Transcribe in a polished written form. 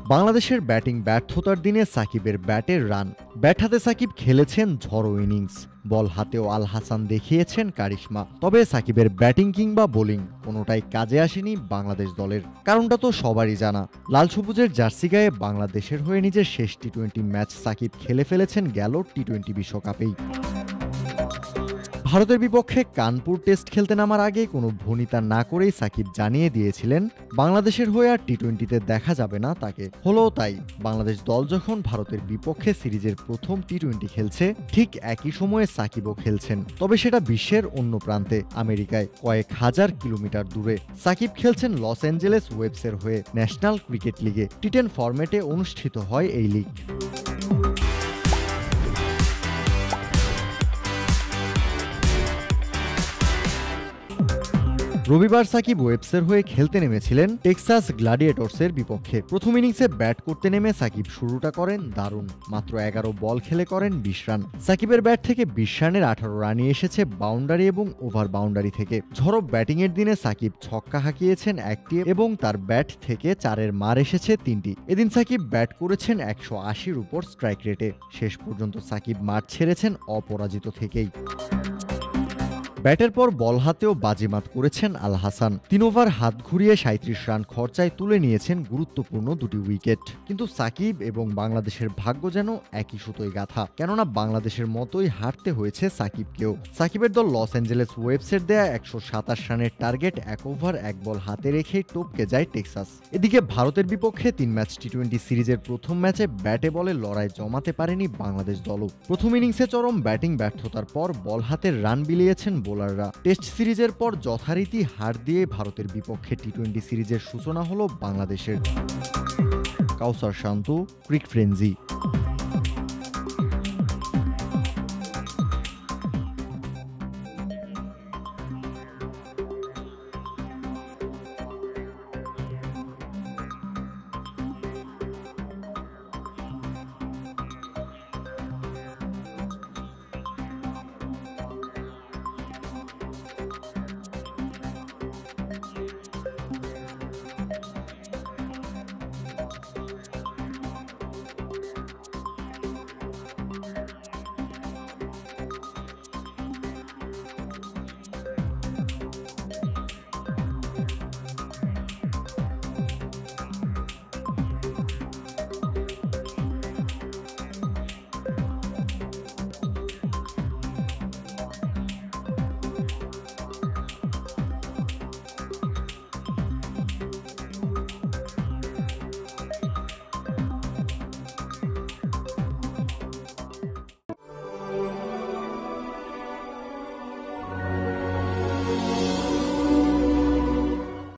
বাংলাদেশের ব্যাটিং ব্যর্থতার দিনে সাকিবের ব্যাটের রান। ব্যাট হাতে সাকিব খেলেছেন ঝড়ো ইনিংস, বল হাতেও আল হাসান দেখিয়েছেন কারিশমা। তবে সাকিবের ব্যাটিং কিংবা বোলিং কোনোটাই কাজে আসেনি বাংলাদেশ দলের। কারণটা তো সবারই জানা, লাল সবুজের জার্সি গায়ে বাংলাদেশের হয়ে নিজের শেষ টি-20 ম্যাচ সাকিব খেলে ফেলেছেন গেল টি-20 বিশ্বকাপেই। ভারতের বিপক্ষে কানপুর টেস্ট খেলতে নামার আগে কোনো ভনিতা না করেই সাকিব জানিয়ে দিয়েছিলেন বাংলাদেশের হয়ে আর টি-20তে দেখা যাবে না তাকে। হলো তাই, বাংলাদেশ দল যখন ভারতের বিপক্ষে সিরিজের প্রথম টি-20 খেলছে, ঠিক একই সময়ে সাকিবও খেলছেন। তবে সেটা বিশ্বের অন্য প্রান্তে, আমেরিকায় কয়েক হাজার কিলোমিটার দূরে। সাকিব খেলছেন লস অ্যাঞ্জেলেস ওয়েবসের হয়ে ন্যাশনাল ক্রিকেট লিগে। টি10 ফরম্যাটে অনুষ্ঠিত হয় এই লিগ। রবিবার সাকিব ওয়েবসের হয়ে খেলতে নেমেছিলেন টেক্সাস গ্ল্যাডিয়েটর্সের বিপক্ষে। প্রথম ইনিংসে ব্যাট করতে নেমে সাকিব শুরুটা করেন দারুণ। মাত্র 11 বল খেলে করেন 20 রান। সাকিবের ব্যাট থেকে 20 রানের 18 রানই এসেছে বাউন্ডারি এবং ওভার বাউন্ডারি থেকে। ঝড়ো ব্যাটিংয়ের দিনে সাকিব ছক্কা হাঁকিয়েছেন 1টি এবং তার ব্যাট থেকে 4-এর মার এসেছে 3টি। এদিন সাকিব ব্যাট করেছেন 180-র উপর স্ট্রাইক রেটে। শেষ পর্যন্ত সাকিব মাঠ ছেড়েছেন অপরাজিত থেকেই। ব্যাটের পর বল হাতেও বাজিমাত করেছেন আল হাসান। 3 ওভার হাত ঘুরিয়ে 37 রান খরচায় তুলে নিয়েছেন গুরুত্বপূর্ণ 2টি উইকেট। কিন্তু সাকিব এবং বাংলাদেশের ভাগ্য যেন একই সুতোয় গাঁথা, কেননা বাংলাদেশের মতোই হারতে হয়েছে সাকিবকেও। সাকিবের দল লস অ্যাঞ্জেলেস ওয়েবসের দেয়া 127 রানের টার্গেট 1 ওভার 1 বল হাতে রেখেই টপকে যায় টেক্সাস। এদিকে ভারতের বিপক্ষে 3 ম্যাচ টি-20 সিরিজের প্রথম ম্যাচে ব্যাটে বলে লড়াই জমাতে পারেনি বাংলাদেশ দলও। প্রথম ইনিংসে চরম ব্যাটিং ব্যর্থতার পর বল হাতের রান বিলিয়েছেন বোলাররা। টেস্ট সিরিজের পর যথারীতি হার দিয়ে ভারতের বিপক্ষে টি-20 সিরিজের সূচনা হলো বাংলাদেশের। Kawsar Shanto, Cric frenzy.